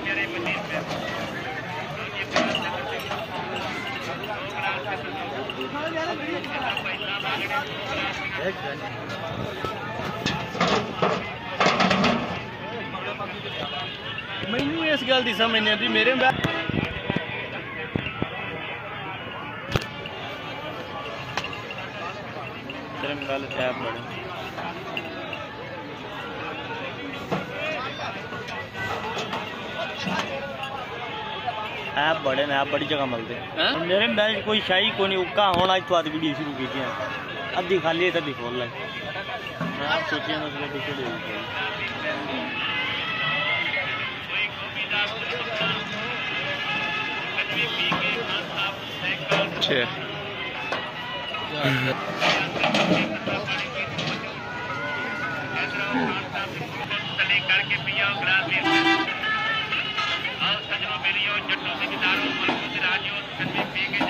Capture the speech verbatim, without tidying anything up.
मैनू इस गल की समझ नहीं आती मेरे गल ऐप बड़े ऐप बड़े ने ऐप बड़ी जगह मिलते मेरे मोबाइल कोई शाही को नहीं उक्का होना अज तो आज वीडियो शुरू की अद्धी खाली है अद्धी खोल लाई मैं सोचिए करके पिया ग्रास